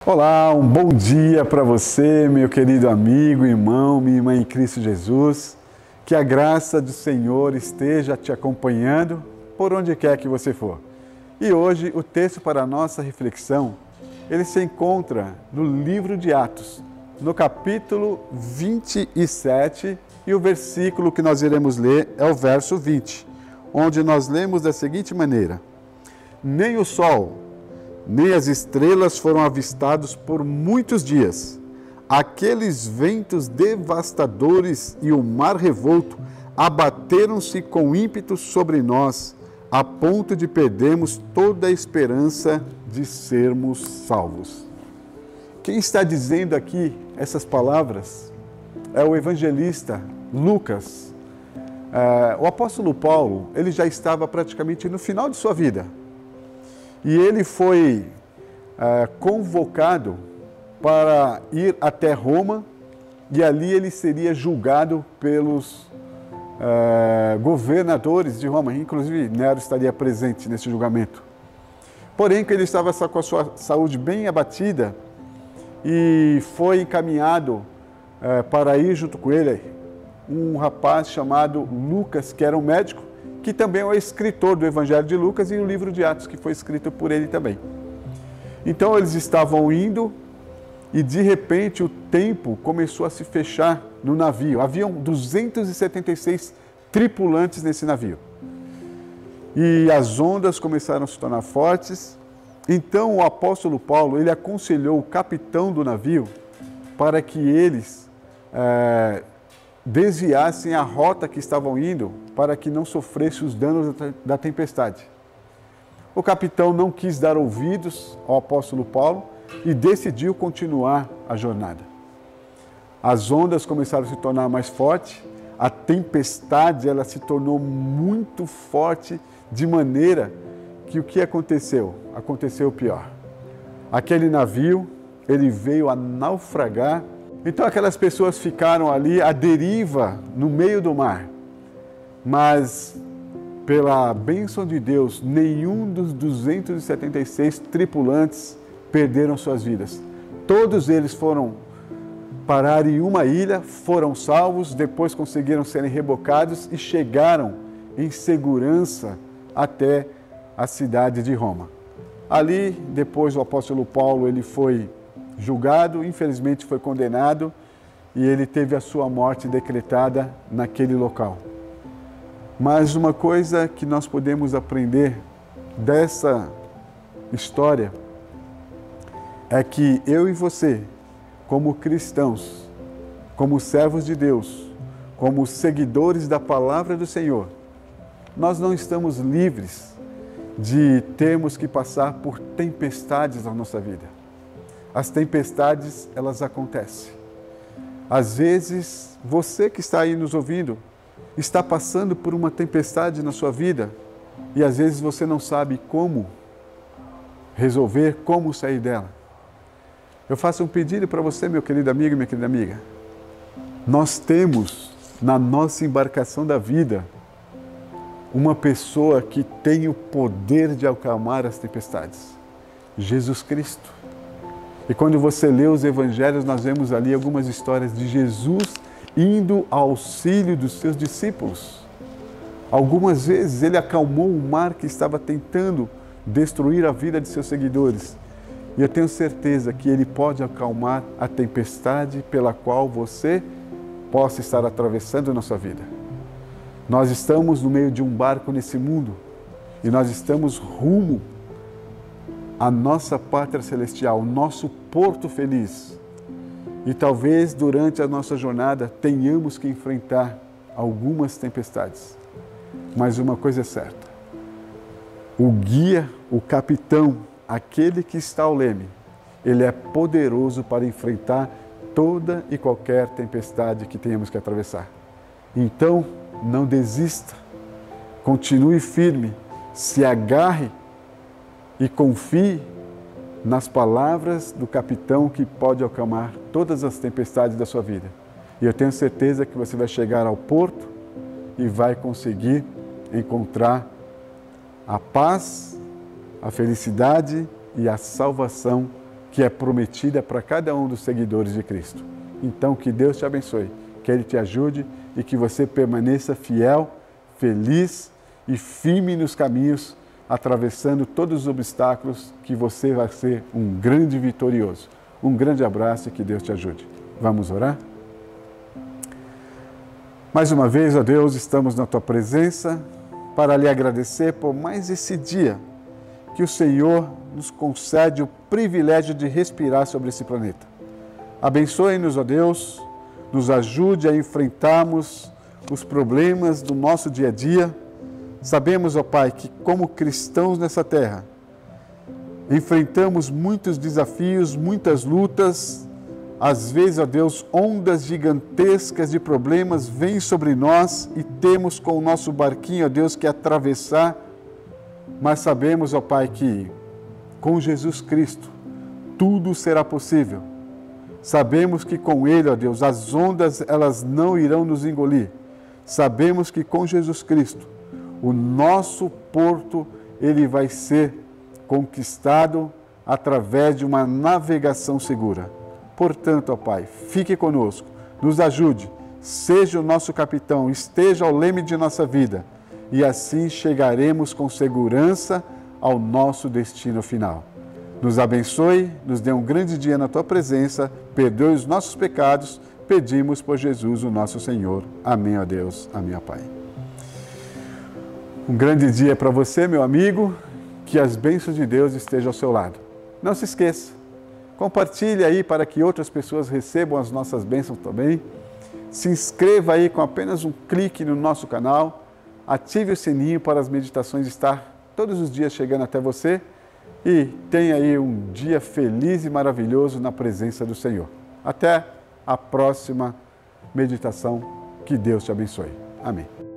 Olá, um bom dia para você, meu querido amigo, irmão, minha irmã em Cristo Jesus. Que a graça do Senhor esteja te acompanhando por onde quer que você for. E hoje o texto para a nossa reflexão, ele se encontra no livro de Atos, no capítulo 27, e o versículo que nós iremos ler é o verso 20, onde nós lemos da seguinte maneira: Nem o sol, nem as estrelas foram avistados por muitos dias. Aqueles ventos devastadores e o mar revolto abateram-se com ímpeto sobre nós, a ponto de perdermos toda a esperança de sermos salvos. Quem está dizendo aqui essas palavras é o evangelista Lucas. O apóstolo Paulo, ele já estava praticamente no final de sua vida. E ele foi convocado para ir até Roma, e ali ele seria julgado pelos governadores de Roma. Inclusive, Nero estaria presente nesse julgamento. Porém, que ele estava com a sua saúde bem abatida, e foi encaminhado para ir junto com ele um rapaz chamado Lucas, que era um médico, que também é o escritor do Evangelho de Lucas e o livro de Atos, que foi escrito por ele também. Então eles estavam indo e de repente o tempo começou a se fechar no navio. Haviam 276 tripulantes nesse navio. E as ondas começaram a se tornar fortes. Então o apóstolo Paulo, ele aconselhou o capitão do navio para que eles desviassem a rota que estavam indo, para que não sofresse os danos da tempestade. O capitão não quis dar ouvidos ao apóstolo Paulo e decidiu continuar a jornada. As ondas começaram a se tornar mais fortes, a tempestade ela se tornou muito forte, de maneira que o que aconteceu? Aconteceu o pior. Aquele navio, ele veio a naufragar. Então aquelas pessoas ficaram ali à deriva no meio do mar. Mas, pela bênção de Deus, nenhum dos 276 tripulantes perderam suas vidas. Todos eles foram parar em uma ilha, foram salvos, depois conseguiram serem rebocados e chegaram em segurança até a cidade de Roma. Ali, depois o apóstolo Paulo, ele foi julgado, infelizmente foi condenado, e ele teve a sua morte decretada naquele local. Mas uma coisa que nós podemos aprender dessa história é que eu e você, como cristãos, como servos de Deus, como seguidores da palavra do Senhor, nós não estamos livres de termos que passar por tempestades na nossa vida. As tempestades, elas acontecem. Às vezes, você que está aí nos ouvindo, está passando por uma tempestade na sua vida e às vezes você não sabe como resolver, como sair dela. Eu faço um pedido para você, meu querido amigo e minha querida amiga. Nós temos na nossa embarcação da vida uma pessoa que tem o poder de acalmar as tempestades. Jesus Cristo. E quando você lê os evangelhos, nós vemos ali algumas histórias de Jesus indo ao auxílio dos seus discípulos. Algumas vezes ele acalmou o mar que estava tentando destruir a vida de seus seguidores. E eu tenho certeza que ele pode acalmar a tempestade pela qual você possa estar atravessando na sua vida. Nós estamos no meio de um barco nesse mundo e nós estamos rumo à nossa pátria celestial, o nosso porto feliz. E talvez durante a nossa jornada tenhamos que enfrentar algumas tempestades. Mas uma coisa é certa: o guia, o capitão, aquele que está ao leme, ele é poderoso para enfrentar toda e qualquer tempestade que tenhamos que atravessar. Então, não desista, continue firme, se agarre e confie nas palavras do capitão que pode acalmar todas as tempestades da sua vida. E eu tenho certeza que você vai chegar ao porto e vai conseguir encontrar a paz, a felicidade e a salvação que é prometida para cada um dos seguidores de Cristo. Então, que Deus te abençoe, que Ele te ajude e que você permaneça fiel, feliz e firme nos caminhos, atravessando todos os obstáculos, que você vai ser um grande vitorioso. Um grande abraço e que Deus te ajude. Vamos orar? Mais uma vez, ó Deus, estamos na Tua presença para lhe agradecer por mais esse dia que o Senhor nos concede o privilégio de respirar sobre esse planeta. Abençoe-nos, ó Deus, nos ajude a enfrentarmos os problemas do nosso dia a dia. Sabemos, ó Pai, que como cristãos nessa terra, enfrentamos muitos desafios, muitas lutas. Às vezes, ó Deus, ondas gigantescas de problemas vêm sobre nós e temos com o nosso barquinho, ó Deus, que atravessar. Mas sabemos, ó Pai, que com Jesus Cristo tudo será possível. Sabemos que com Ele, ó Deus, as ondas elas não irão nos engolir. Sabemos que com Jesus Cristo o nosso porto ele vai ser conquistado através de uma navegação segura. Portanto, ó Pai, fique conosco, nos ajude, seja o nosso capitão, esteja ao leme de nossa vida e assim chegaremos com segurança ao nosso destino final. Nos abençoe, nos dê um grande dia na Tua presença, perdoe os nossos pecados, pedimos por Jesus o nosso Senhor. Amém, ó Deus. Amém, ó Pai. Um grande dia para você, meu amigo, que as bênçãos de Deus estejam ao seu lado. Não se esqueça, compartilhe aí para que outras pessoas recebam as nossas bênçãos também. Se inscreva aí com apenas um clique no nosso canal, ative o sininho para as meditações estar todos os dias chegando até você e tenha aí um dia feliz e maravilhoso na presença do Senhor. Até a próxima meditação. Que Deus te abençoe. Amém.